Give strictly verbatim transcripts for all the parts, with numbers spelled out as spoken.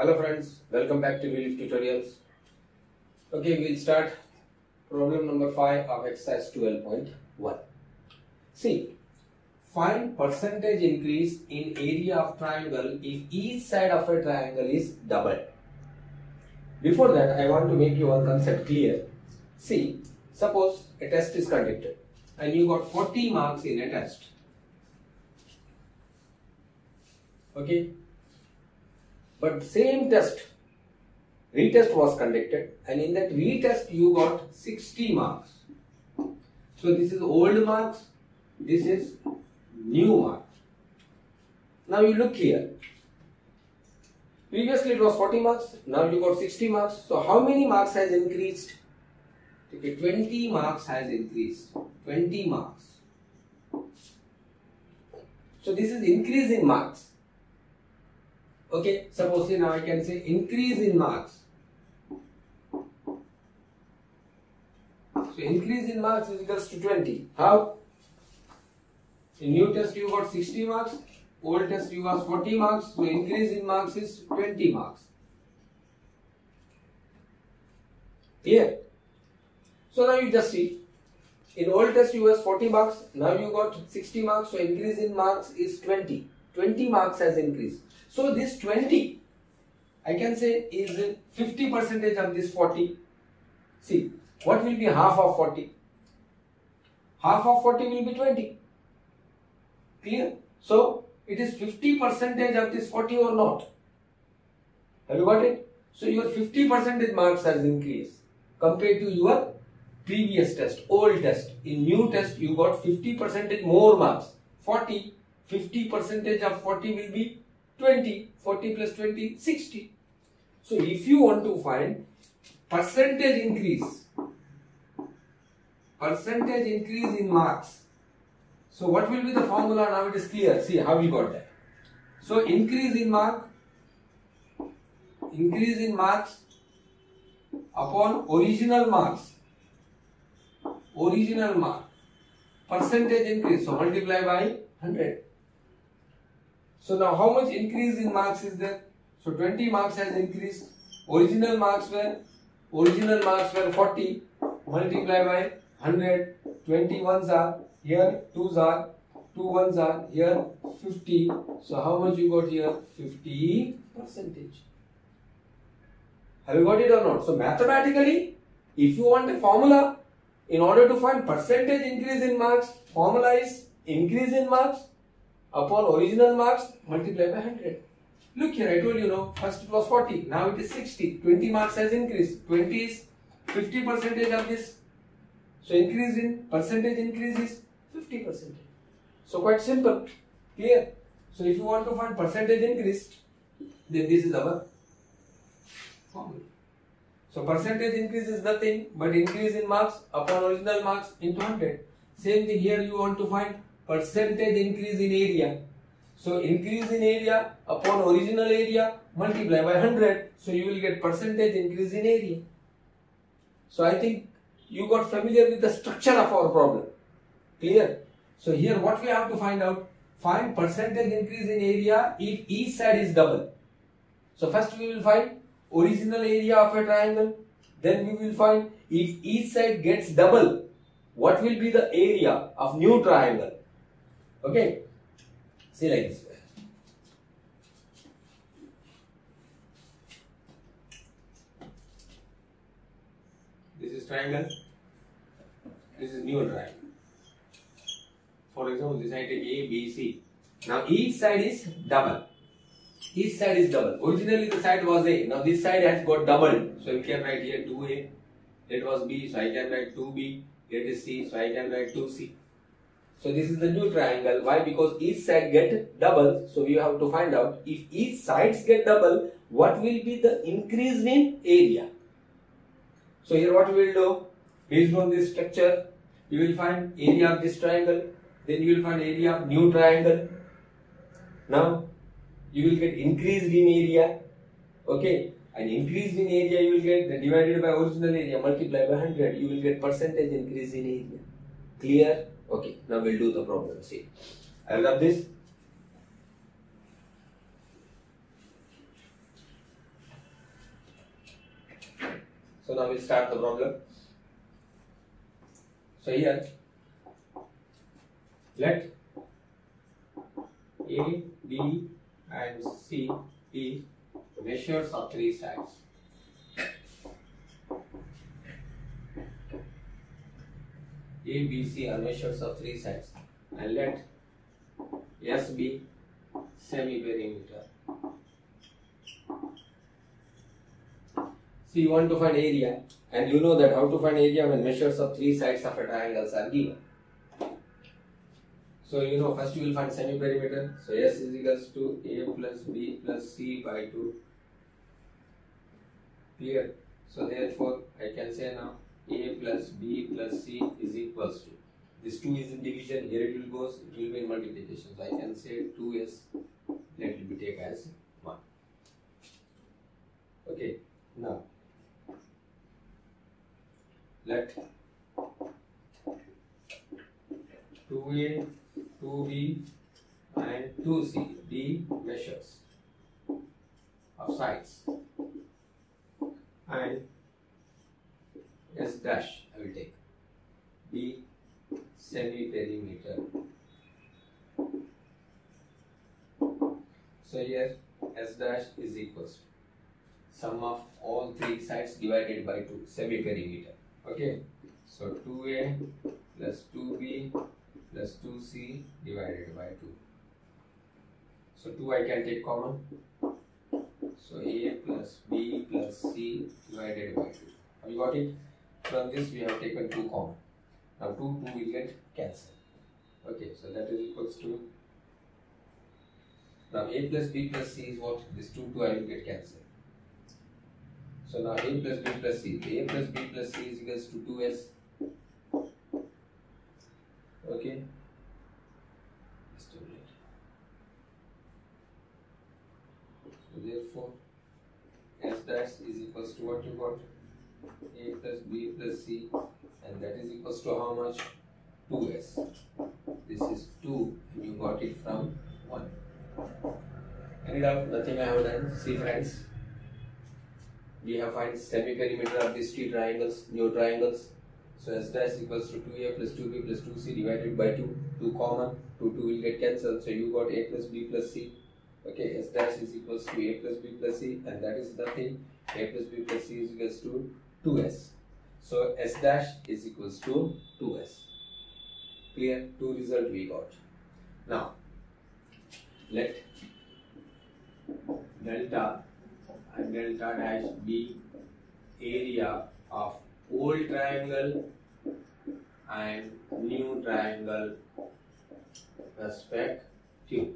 Hello friends, welcome back to Relief Tutorials. Okay, we'll start problem number five of exercise twelve point one. See, find percentage increase in area of triangle if each side of a triangle is doubled. Before that, I want to make you one concept clear. See, suppose a test is conducted and you got forty marks in a test. Okay, but same test, retest was conducted, and in that retest you got sixty marks. So this is old marks, this is new mark. Now you look here. Previously it was forty marks, now you got sixty marks. So how many marks has increased? Okay, twenty marks has increased. twenty marks. So this is increase in marks. Okay, suppose now I can say increase in marks. So increase in marks is equals to twenty. How? In new test you got sixty marks, old test you got forty marks, so increase in marks is twenty marks. Clear? So now you just see, in old test you was forty marks, now you got sixty marks, so increase in marks is twenty. twenty marks has increased. So this twenty, I can say is fifty percentage of this forty. See, what will be half of forty? Half of forty will be twenty. Clear? So it is fifty percentage of this forty or not? Have you got it? So your fifty percentage marks has increased compared to your previous test, old test. In new test you got fifty percentage more marks. forty, fifty percentage of forty will be twenty, forty plus twenty, sixty. So if you want to find percentage increase, percentage increase in marks, so what will be the formula? Now it is clear. See how we got that. So increase in mark, increase in marks upon original marks, original mark, percentage increase, so multiply by one hundred. So now how much increase in marks is there? So twenty marks has increased. Original marks were, original marks were forty, multiply by one hundred, twenty ones are, here twos are, two ones are, here fifty. So how much you got here? fifty percentage. Have you got it or not? So mathematically, if you want a formula, in order to find percentage increase in marks, formula is increase in marks upon original marks multiply by one hundred. Look here, I told you no, first it was forty, now it is sixty. twenty marks has increased. twenty is fifty percentage of this. So increase in percentage increase is fifty percent. So quite simple, clear. So if you want to find percentage increase, then this is our formula. So percentage increase is nothing but increase in marks upon original marks into one hundred. Same thing here, you want to find percentage increase in area. So increase in area upon original area multiply by one hundred. So you will get percentage increase in area. So I think you got familiar with the structure of our problem. Clear? So here what we have to find out? Find percentage increase in area if each side is double. So first we will find original area of a triangle. Then we will find if each side gets double, what will be the area of new triangle? Okay, see like this. This is triangle. This is new triangle. For example, this I take A, B, C. Now each side is double. Each side is double. Originally the side was A. Now this side has got doubled. So you can write here two A. It was B. So I can write two B. It is C. So I can write two C. So this is the new triangle. Why? Because each side get double. So we have to find out if each sides get double, what will be the increase in area. So here what we will do, based on this structure, you will find area of this triangle. Then you will find area of new triangle. Now you will get increased in area. Okay. And increased in area you will get, then divided by original area multiply by one hundred. You will get percentage increase in area. Clear? Okay, now we'll do the problem. See, I will have this. So now we'll start the problem. So here, let A, B and C be measures of three sides. A, B, C are measures of three sides, and let S be semi-perimeter. So you want to find area, and you know that how to find area when measures of three sides of a triangle are given. So you know, first you will find semi-perimeter. So S is equals to A plus B plus C by two. Clear? So therefore I can say now A plus B plus C is equals to, this two is in division, here it will goes, it will be in multiplication. So I can say two S, let it be taken as one. Okay, now let two A, two B and two C be measures of sides, and S dash I will take be semi-perimeter. So here S dash is equals to sum of all three sides divided by two, semi-perimeter. Okay, so two A plus two B plus two C divided by two. So two I can take common. So A plus B plus C divided by two. Have you got it? From this we have taken two common. Now two, two will get cancelled. Okay, so that is equals to, now A plus B plus C is what? This two, two I will get cancelled. So now A plus B plus C, A plus B plus C is equals to two S. Okay. Just a minute. So therefore, S dash is equals to what you got? A plus B plus C, and that is equals to how much? two S. This is two, and you got it from one. Any doubt? Nothing I have done. See friends, we have find semi-perimeter of these three triangles, new triangles. So S dash equals to two A plus two B plus two C divided by two. two common, two, two will get cancelled. So you got A plus B plus C. Okay, S dash is equals to A plus B plus C, and that is nothing. A plus B plus C is equals to two S. So S dash is equals to two S. Clear? Two result we got. Now, let delta and delta dash be area of old triangle and new triangle respective.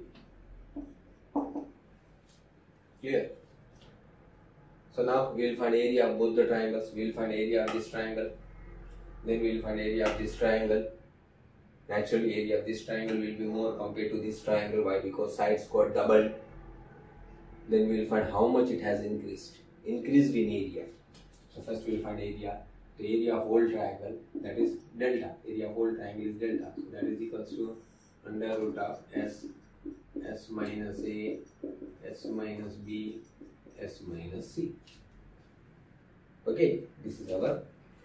Clear? So now we will find area of both the triangles. We will find area of this triangle. Then we will find area of this triangle. Naturally, area of this triangle will be more compared to this triangle. Why? Because sides got doubled. Then we will find how much it has increased. Increased in area. So first we will find area. The area of whole triangle, that is delta. Area of whole triangle is delta. So that is equals to under root of S, S minus A, S minus B, S minus C. Okay, this is our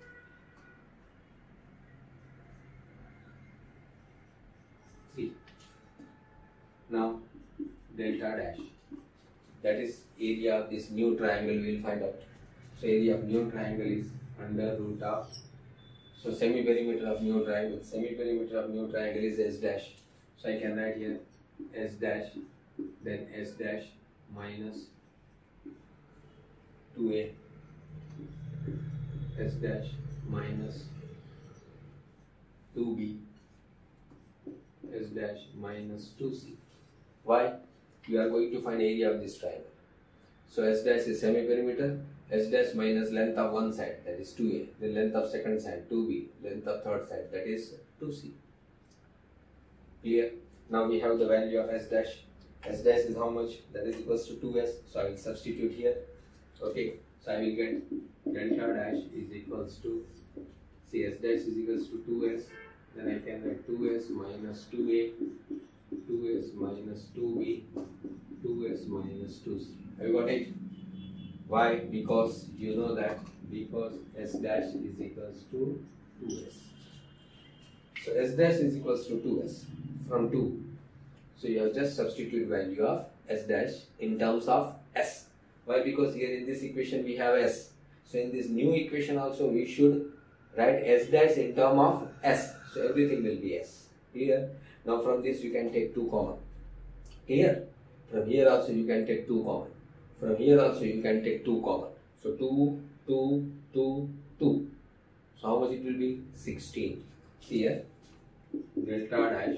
C. Now delta dash, that is area of this new triangle we will find out. So area of new triangle is under root of, so semi-perimeter of new triangle, semi-perimeter of new triangle is S dash. So I can write here S dash, then S dash minus two A, S dash minus two B, S dash minus two C. Why? We are going to find area of this triangle. So S dash is semi-perimeter, S dash minus length of one side, that is two A, then length of second side two B, length of third side, that is two C. Clear? Now we have the value of S dash. S dash is how much? That is equals to two S. So I will substitute here. Okay, so I will get delta dash is equals to, see, S dash is equals to two S. Then I can write two S minus two A, two S minus two B, two S minus two C. Have you got it? Why? Because you know that because S dash is equals to two S. So S dash is equals to two S from two. So you have just substitute value of S dash in terms of S. Why? Because here in this equation we have S. So in this new equation also we should write S dash in term of S. So everything will be S. Here. Now from this you can take two common. Here. From here also you can take two common. From here also you can take two common. So two, two, two, two. So how much it will be? sixteen. See here. Delta dash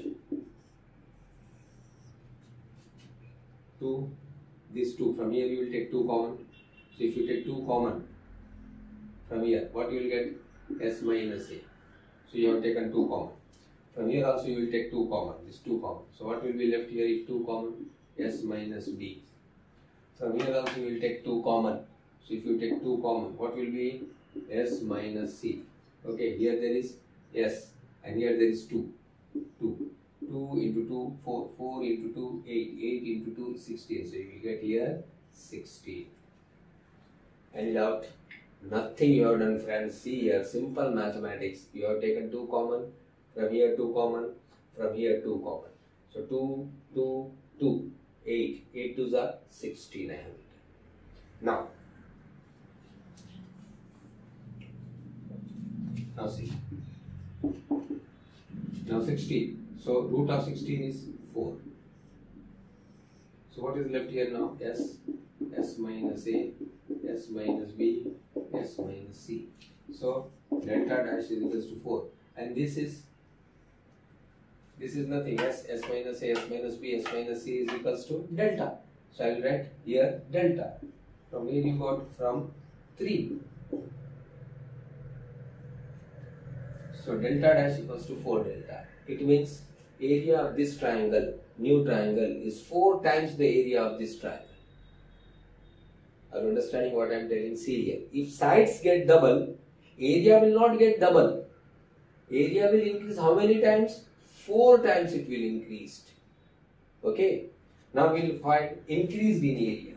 two. This two. From here you will take two common. So if you take two common from here, what you will get? S minus A. So you have taken two common. From here also you will take two common. This two common. So what will be left here if two common? S minus B. From here also you will take two common. So if you take two common, what will be? S minus C. Okay, here there is S and here there is two. two. two into two, four. four into two, eight. eight into two, sixteen. So you will get here sixteen. Any doubt? Nothing you have done, friends. See here, simple mathematics. You have taken two common. From here two common. From here two common. So two, two, two. eight. eight twos are sixteen. I have it. Now, now see. Now sixteen. So root of sixteen is four. So what is left here now? S, S minus A, S minus B, S minus C. So delta dash is equals to four. And this is This is nothing. S, S minus A, S minus B, S minus C is equals to delta. So I will write here delta. From where you got? From three. So delta dash equals to four delta. It means area of this triangle, new triangle, is four times the area of this triangle. Are you understanding what I am telling? See here. If sides get double, area will not get double. Area will increase how many times? Four times it will increase. Okay. Now we will find increased in area.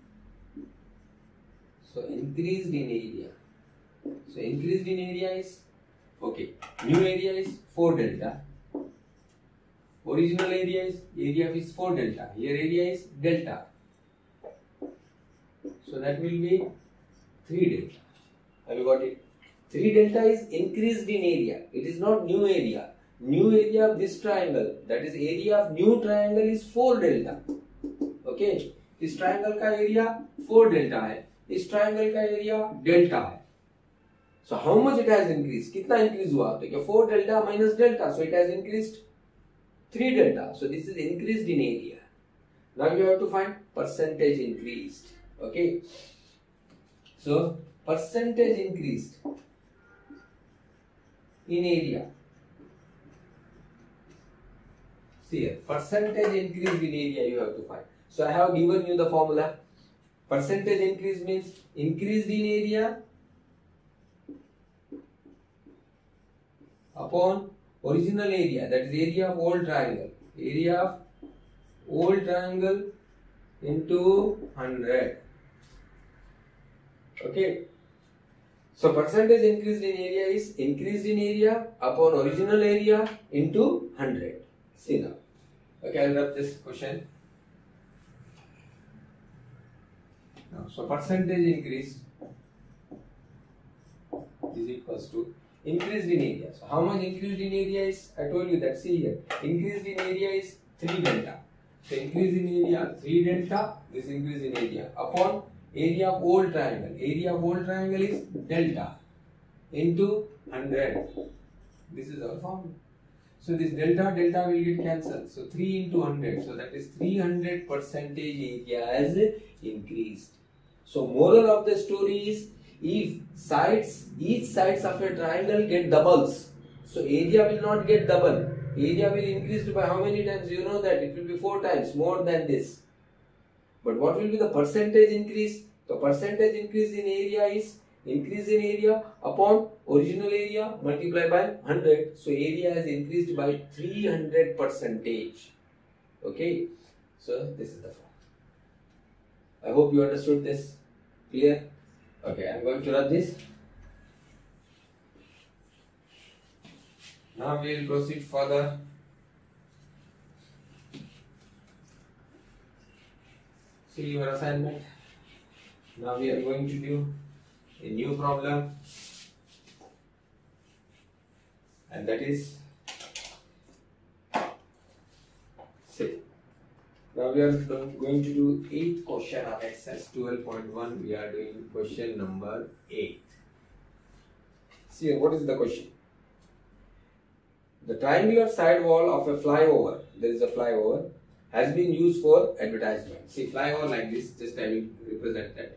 So increased in area. So increased in area is, okay, new area is four delta. Original area is, area is four delta. Here area is delta. So that will be three delta. Have you got it? three delta is increased in area. It is not new area. New area of this triangle, that is area of new triangle, is four delta. Okay. इस triangle का area four delta है. इस triangle का area delta है. So how much it has increased? कितना increase हुआ? तो क्या four delta minus delta. So it has increased three delta. So this is increased in area. Now you have to find percentage increased. Okay. So percentage increased in area. See here, percentage increase in area you have to find. So I have given you the formula. Percentage increase means increased in area upon original area, that is area of old triangle. Area of old triangle into one hundred. Okay. So percentage increased in area is increased in area upon original area into one hundred. See now. Okay, I'll wrap this question. Now, so percentage increase is equals to increased in area. So how much increased in area is? I told you that. See here, increased in area is three delta. So increase in area three delta. This increase in area upon area of old triangle. Area of old triangle is delta into one hundred. This is our formula. So this delta delta will get cancelled. So three into one hundred. So that is three hundred percentage area has increased. So moral of the story is, if sides, each sides of a triangle get doubles, so area will not get double. Area will increase by how many times? You know that it will be four times more than this. But what will be the percentage increase? The percentage increase in area is increase in area upon original area multiplied by one hundred. So area has increased by three hundred percentage. Okay. So this is the form. I hope you understood this. Clear? Okay, I'm going to run this. Now we will proceed further. See your assignment. Now we are going to do a new problem, and that is, say, now we are going to do eighth question of exercise twelve point one. We are doing question number eight. See here, what is the question? The triangular side wall of a flyover, there is a flyover, has been used for advertisement. See, flyover like this, just I will represent that.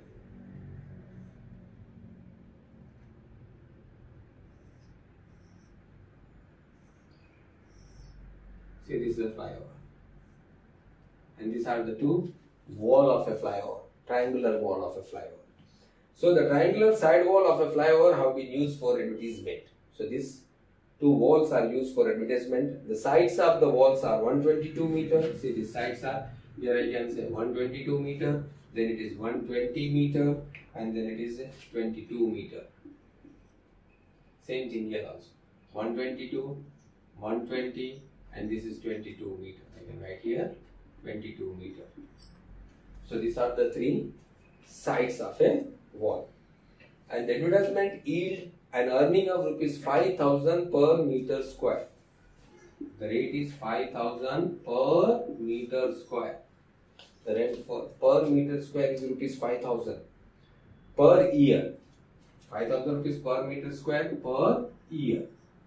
See, this is a flyover. And these are the two wall of a flyover, triangular wall of a flyover. So the triangular side wall of a flyover have been used for advertisement. So these two walls are used for advertisement. The sides of the walls are one hundred twenty-two meter. See, the sides are, here I can say one hundred twenty-two meter, then it is one hundred twenty meter, and then it is twenty-two meter. Same thing here also. one hundred twenty-two, one hundred twenty, and this is twenty-two meter. I can write here twenty-two meter. So these are the three sides of a wall. And the advertisement yield an earning of rupees five thousand per meter square. The rate is five thousand per meter square. The rent for per meter square is rupees five thousand per year. five thousand rupees per meter square per year.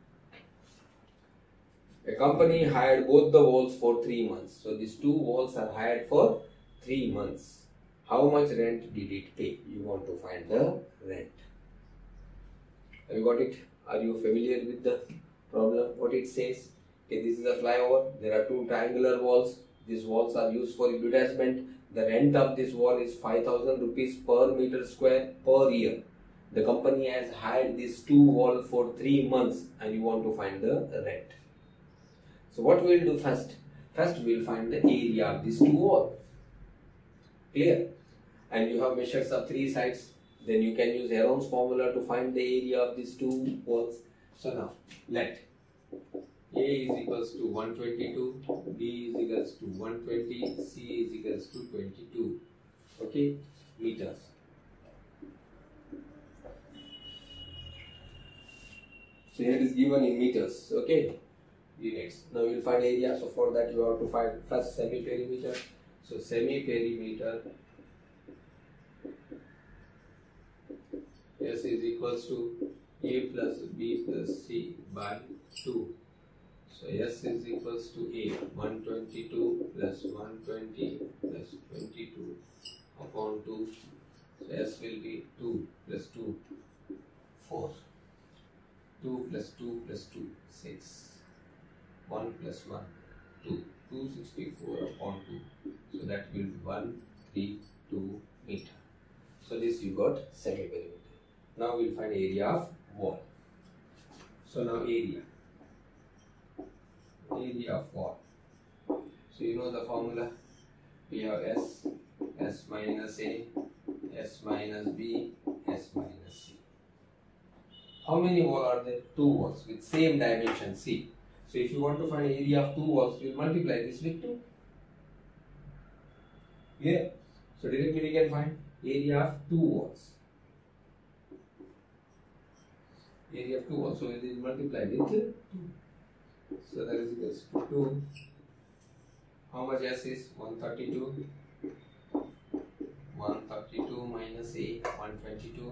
A company hired both the walls for three months. So these two walls are hired for three months. How much rent did it pay? You want to find the rent. Have you got it? Are you familiar with the problem? What it says? Okay, this is a flyover. There are two triangular walls. These walls are used for advertisement. The rent of this wall is five thousand rupees per meter square per year. The company has hired these two walls for three months and you want to find the rent. So what we will do first? First we will find the area of these two walls. Clear? And you have measures of three sides. Then you can use Heron's formula to find the area of these two walls. So now, let A is equals to one hundred twenty-two, B is equals to one hundred twenty, C is equals to twenty-two. Okay, meters. So here it is given in meters. Okay, units. Now we will find area. So for that you have to find first semi-perimeter. So semi-perimeter S is equals to A plus B plus C by two. So S is equals to A, one hundred twenty-two plus one hundred twenty plus twenty-two upon two. So S will be two plus two, four. two plus two plus two, six. one plus one, two. two hundred sixty-four upon two. So that will be one hundred thirty-two meter. So this you got semi-perimeter. Now we will find area of wall. So now area. Area of wall. So you know the formula. We have S, S minus A, S minus B, S minus C. How many walls are there? Two walls with same dimension C. So if you want to find area of two walls, you will multiply this with two. Yeah. So directly we can find area of two walls. Area of two walls. So it is multiplied with two. So that is equals to two. How much S is? one hundred thirty-two. one hundred thirty-two minus A, one hundred twenty-two.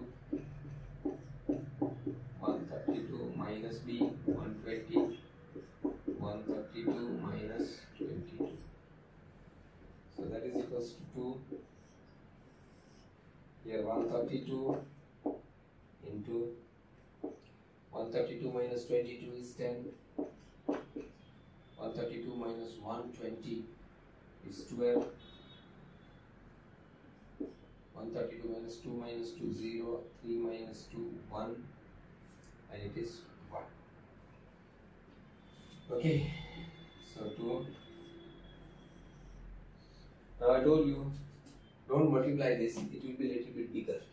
one hundred thirty-two minus B, one hundred twenty. one hundred thirty-two minus twenty-two. So that is equals to two. Here one hundred thirty-two into one hundred thirty-two minus twenty-two is ten. one hundred thirty-two minus one hundred twenty is twelve. one hundred thirty-two minus two minus two, zero. three minus two, one. And it is one. Okay. So two. Now I told you, don't multiply this, it will be a little bit bigger.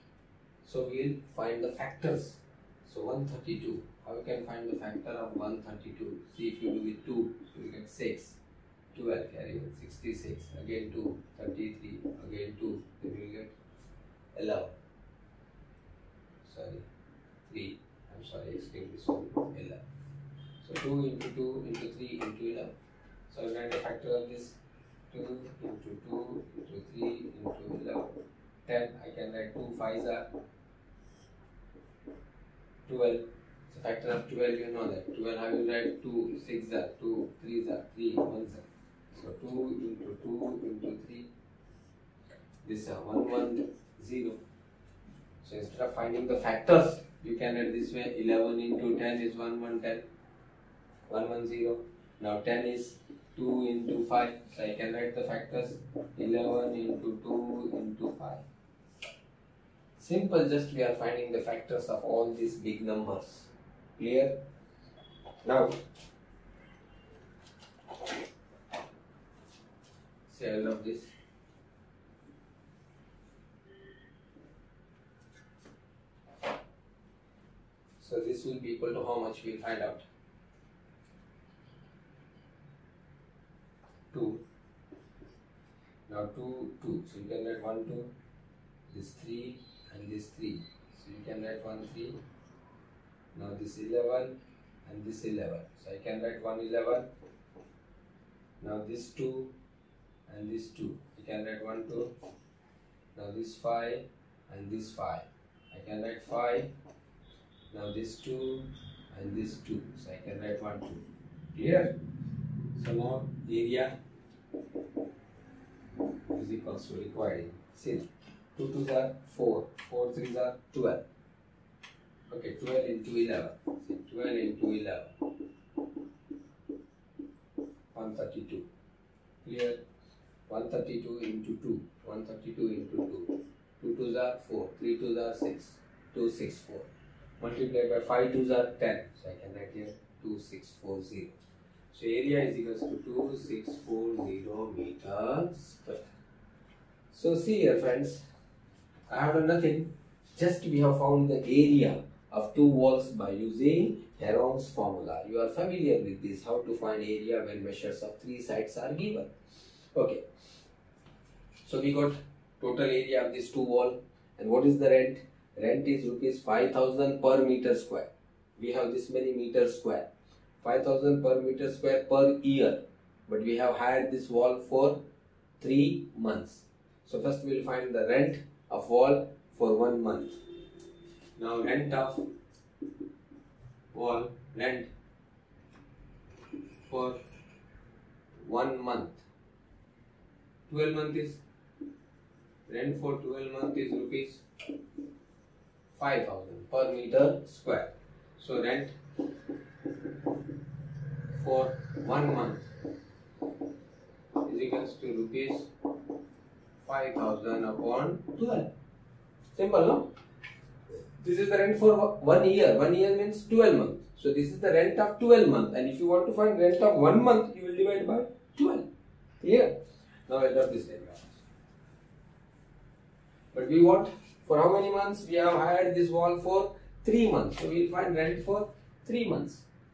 So we'll find the factors. So one thirty-two. How you can find the factor of one thirty-two? See, if you do with two, you will get six. twelve, carry one, sixty-six. Again two, thirty-three. Again two, then you will get eleven. Sorry, three. I'm sorry, explain this one. eleven. So two into two into three into eleven. So I'll find the factor of this. two into two into three into eleven. ten. I can write two fives are twelve. So factor of twelve, you know that. twelve, I will write two, six are two, threes are three, ones are. So two into two into three. This is one one zero. So instead of finding the factors, you can write this way. eleven into ten is one one ten. one one zero. Now ten is two into five. So I can write the factors. eleven into two into five. Simple, just we are finding the factors of all these big numbers. Clear? Now, say I love this. So this will be equal to how much we will find out. two. Now two, two. So you can write one, two. This three and this three. So you can write one, three. Now this eleven and this eleven. So I can write one, eleven. Now this two and this two. I can write one, two. Now this five and this five. I can write five. Now this two and this two. So I can write one, two. Clear? So now area is equals to required. See, two twos are four, four threes are twelve. Okay, twelve into eleven. See, twelve into eleven. one thirty-two. Clear? one thirty-two into two. one thirty-two into two. two twos are four, three twos are six. two six four. Multiplied by five twos are ten. So I can write here two six four zero. So area is equals to two six four zero meters square. So see here friends, I have done nothing. Just we have found the area of two walls by using Heron's formula. You are familiar with this, how to find area when measures of three sides are given. Okay. So we got total area of this two wall. And what is the rent? Rent is rupees five thousand per meter square. We have this many meters square. five thousand per meter square per year. But we have hired this wall for three months. So first we will find the rent of wall for one month. Now rent of wall, rent for one month. twelve month is, rent for twelve month is rupees five thousand per meter square. So rent for one month is equals to rupees five thousand upon twelve. Simple, no? This is the rent for one year. One year means twelve months. So this is the rent of twelve months. And if you want to find rent of one month, you will divide by twelve. Clear? Now I got this diagram. But we want for how many months? We have hired this wall for three months. So we will find rent for three months.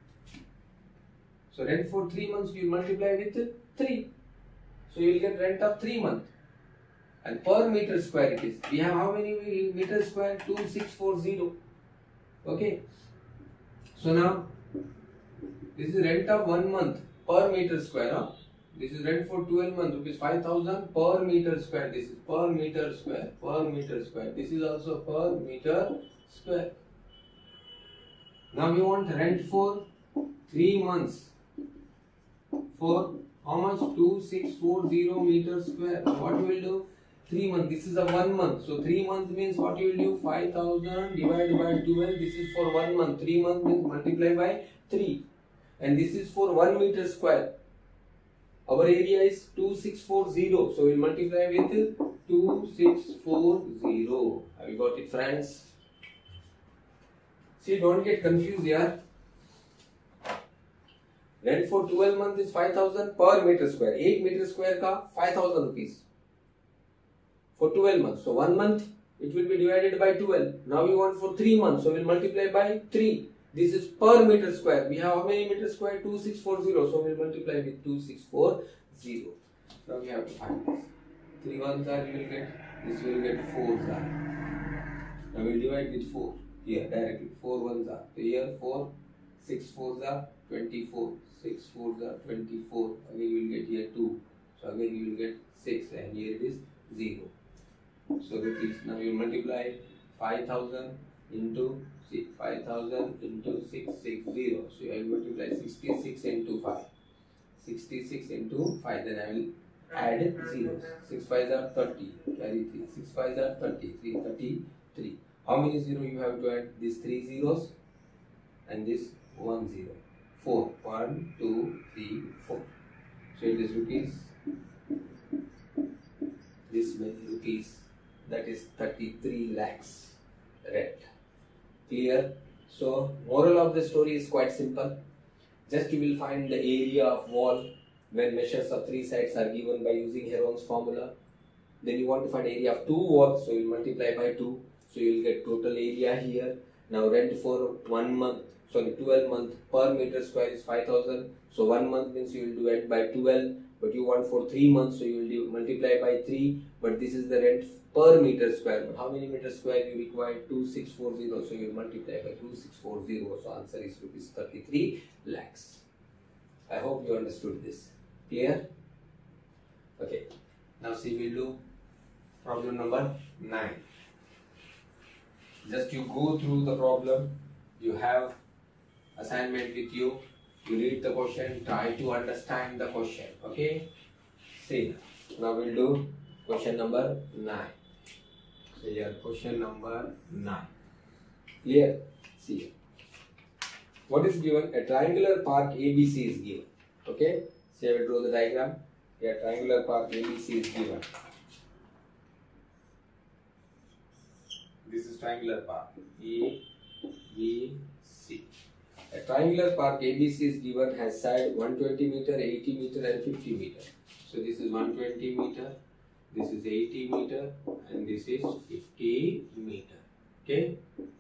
So rent for three months you multiply with three. So you will get rent of three months. And per meter square it is. We have how many meters square? two six four zero. Okay. So now this is rent of one month per meter square. Huh? This is rent for twelve months, rupees five thousand per meter square. This is per meter square, per meter square. This is also per meter square. Now we want rent for three months. For how much? two six four zero meters square. What we will do? three months. This is a one month. So three months means what you will do? five thousand divided by twelve. This is for one month. three months means multiply by three. And this is for one meter square. Our area is two six four zero. So we will multiply with two six four zero. Have you got it, friends? See, don't get confused here. Rent for twelve months is five thousand per meter square. eight meter square ka five thousand rupees. For twelve months. So one month it will be divided by twelve. Now we want for three months, so we'll multiply by three. This is per meter square. We have how many meters square? two thousand six hundred forty. So we'll multiply with two thousand six hundred forty. Now we have to find this. three ones are, you will get, this will get fours are. Now we'll divide with four here directly. four ones are. So here four, six fours are twenty-four. six fours are twenty-four. Again you will get here two. So again you will get six, and here it is zero. So rupees. Now you multiply five thousand into see, five thousand into six hundred sixty. So I will multiply sixty-six into five. sixty-six into five. Then I will add zeros. six fives are thirty. Carry three. six fives are thirty. three thirty-three. How many zeros you have to add? These three zeros and this one zero. four. one, two, three, four. So it is rupees. This many rupees. That is thirty-three lakhs. Right. Clear? So moral of the story is quite simple. Just you will find the area of wall when measures of three sides are given by using Heron's formula. Then you want to find area of two walls, so you will multiply by two. So you will get total area here. Now rent for one month, sorry twelve month per meter square is five thousand. So one month means you will divide by twelve. But you want for three months, so you will do multiply by three. But this is the rent per meter square. But how many meter square you require? two thousand six hundred forty. So you will multiply by two thousand six hundred forty. So answer is rupees thirty-three lakhs. I hope you understood this. Clear? Okay. Now see, we'll do problem number nine. Just you go through the problem. You have assignment with you. You read the question, try to understand the question. Okay? See, now we'll do question number nine. So here, question number nine. Clear? See. What is given? A triangular park A B C is given. Okay? So I will draw the diagram. Here, triangular park A B C is given. This is triangular park A B C. A triangular park A B C is given, has side one hundred twenty meter, eighty meter and fifty meter. So this is one hundred twenty meter, this is eighty meter and this is fifty meter. Okay.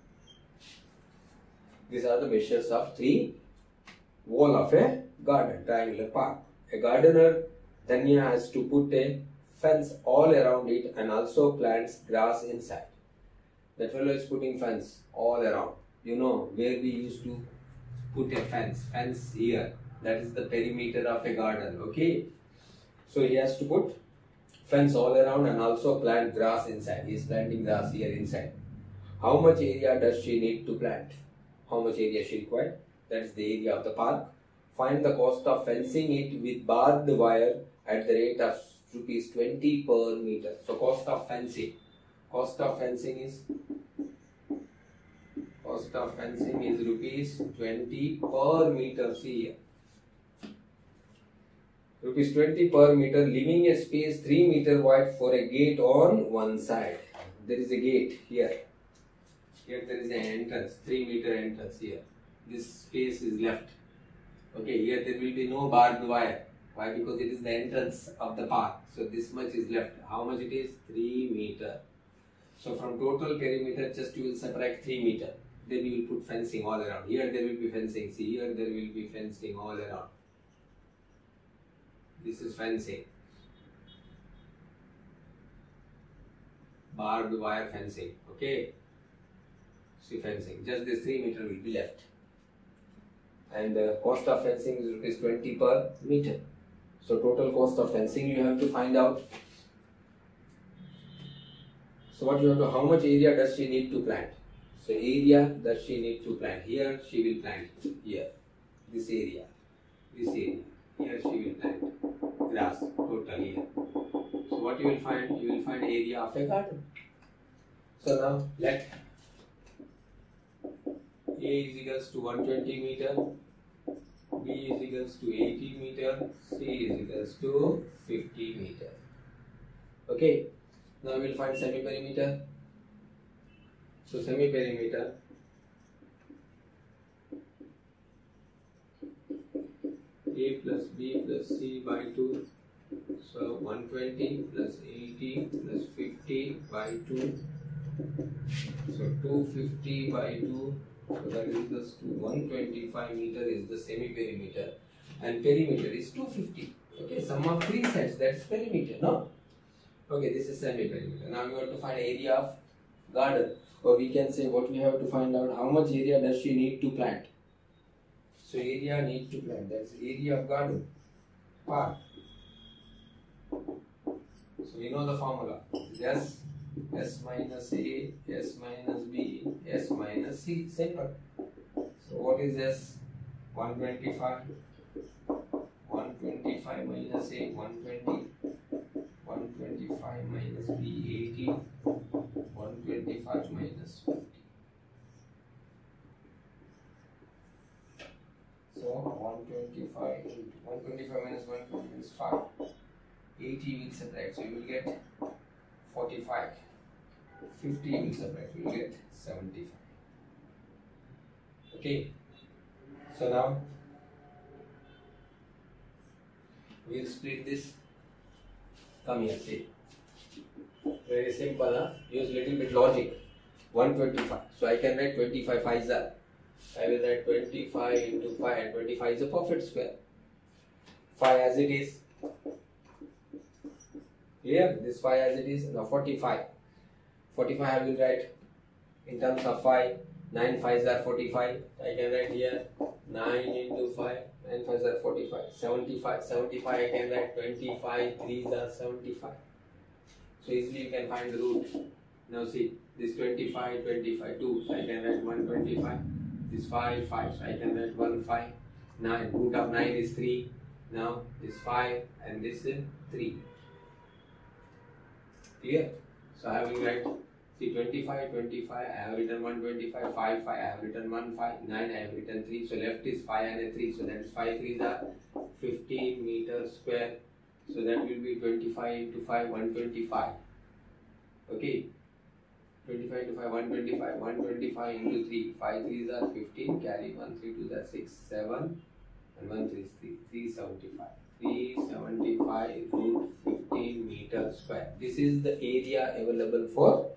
These are the measures of three wall of a garden, triangular park. A gardener Dhanya has to put a fence all around it and also plants grass inside. That fellow is putting fence all around. You know where we used to put a fence, fence here. That is the perimeter of a garden. Okay. So he has to put fence all around and also plant grass inside. He is planting grass here inside. How much area does she need to plant? How much area she required? That is the area of the park. Find the cost of fencing it with barbed wire at the rate of rupees twenty per meter. So cost of fencing. Cost of fencing is cost of fencing is rupees twenty per meter. See here. Rupees twenty per meter, leaving a space three meter wide for a gate on one side. There is a gate here. Here there is an entrance, three meter entrance here. This space is left. Okay, here there will be no barbed wire. Why? Because it is the entrance of the park. So this much is left. How much it is? three meter. So from total perimeter, just you will subtract three meter. Then you will put fencing all around. Here there will be fencing. See, here there will be fencing all around. This is fencing. Barbed wire fencing. Okay. See, fencing. Just this three meter will be left. And the cost of fencing is rupees twenty per meter. So total cost of fencing you have to find out. So what you have to, how much area does she need to plant? So area does she need to plant? Here she will plant here. This area. This area. Here she will plant grass total here. So what you will find? You will find area of a garden. So now let A is equals to one hundred twenty meter, B is equals to eighty meter, C is equals to fifty meter. Okay. Now we will find semi-perimeter. So semi-perimeter A plus B plus C by two. So one hundred twenty plus eighty plus fifty by two. So two fifty by two, so that is equals to one hundred twenty-five meter is the semi-perimeter, and perimeter is two hundred fifty. Okay, sum of three sides, that's perimeter, no? Okay, this is semi-perimeter. Now we have to find area of garden, or we can say what we have to find out, how much area does she need to plant. So area need to plant, that's area of garden, part. So we know the formula, yes, S minus A, S minus B, S minus C, simple. So what is S? one hundred twenty-five, one hundred twenty-five minus A, one hundred twenty, one hundred twenty-five minus B, eighty, one hundred twenty-five minus fifty. So one hundred twenty-five into one hundred twenty-five minus one hundred twenty is five. eighty will subtract, so you will get forty-five. fifty will subtract, you will get seventy-five. Okay, so now we will split this. Come here, see. Very simple, huh? Use little bit logic. one hundred twenty-five. So I can write twenty-five fives are. I will write twenty-five into five, and twenty-five is a perfect square. five as it is. Clear? This five as it is. Now forty-five. forty-five I will write in terms of five. nine fives are forty-five. I can write here nine into five. nine fives are forty-five. seventy-five. seventy-five I can write twenty-five. threes are seventy-five. So easily you can find the root. Now see, this twenty-five, twenty-five, two. So I can write one hundred twenty-five. This five, five. So I can write one, five. nine. Root of nine is three. Now this five and this is three. Clear? So I will write, see, twenty-five, twenty-five, I have written one hundred twenty-five, five, five, I have written one, five, nine, I have written three, so left is five and a three, so that is five threes are fifteen meters square, so that will be twenty-five into five, one hundred twenty-five, okay, twenty-five into five, one hundred twenty-five, one hundred twenty-five into three, five threes are fifteen, carry one, three twos are six, seven, and one three is three, three seventy-five. three seventy-five root fifteen meter square. This is the area available for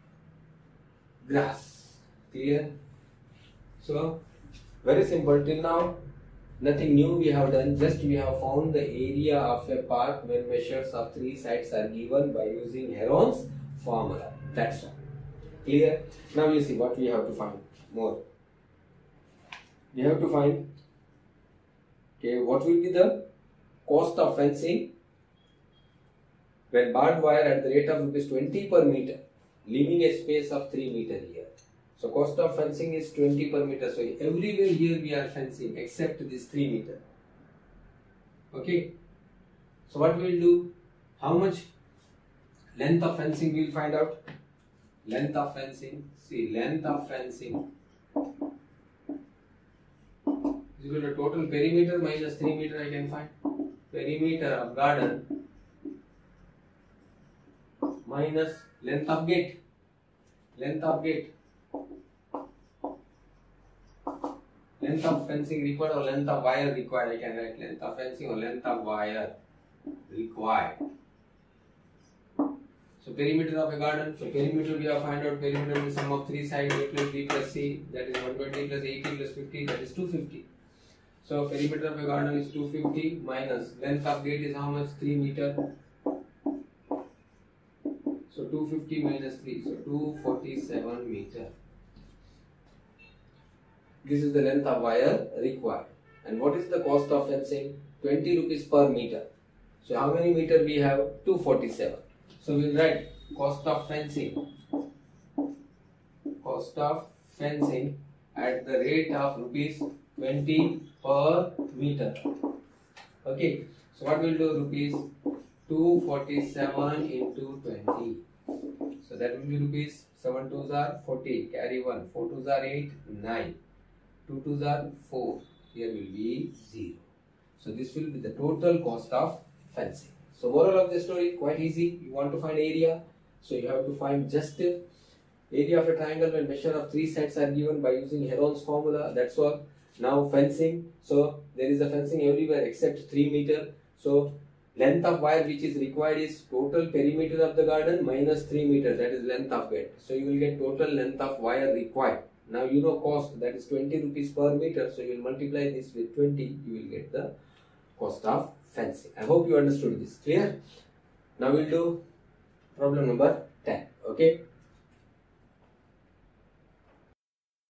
grass. Clear? So, very simple. Till now, nothing new we have done. Just we have found the area of a park when measures of three sides are given by using Heron's formula. That's all. Clear? Now you see what we have to find more. We have to find, okay, what will be the cost of fencing when barbed wire at the rate of rupees twenty per meter, leaving a space of three meter here. So cost of fencing is twenty per meter. So everywhere here we are fencing except this three meter. Okay. So what we will do? How much length of fencing we will find out? Length of fencing. See, length of fencing is equal to total perimeter minus three meter I can find. Perimeter of garden minus length of gate. Length of gate. Length of fencing required or length of wire required. I can write length of fencing or length of wire required. So perimeter of a garden. So perimeter we have find out perimeter is sum of three sides a plus b plus c, that is one hundred twenty plus eighty plus fifty, that is two hundred fifty. So perimeter of a garden is two hundred fifty minus length of gate is how much? three meter. So two hundred fifty minus three, so two hundred forty-seven meter. This is the length of wire required. And what is the cost of fencing? twenty rupees per meter. So how many meter we have? two hundred forty-seven. So we will write cost of fencing. Cost of fencing at the rate of rupees twenty per meter. Okay. So what we will do? Rupees two hundred forty-seven into twenty. So that will be rupees seven twos are forty. Carry one. four twos are eight. nine. two twos are four. Here will be zero. So this will be the total cost of fencing. So moral of the story, quite easy. You want to find area, so you have to find just area of a triangle when measure of three sides are given by using Heron's formula. That's all. Now fencing. So there is a fencing everywhere except three meter. So Length of wire which is required is total perimeter of the garden minus three meters, that is length of gate. So you will get total length of wire required. Now you know cost, that is twenty rupees per meter. So you will multiply this with twenty, you will get the cost of fencing. I hope you understood this. Clear? Now we'll do problem number ten. Okay.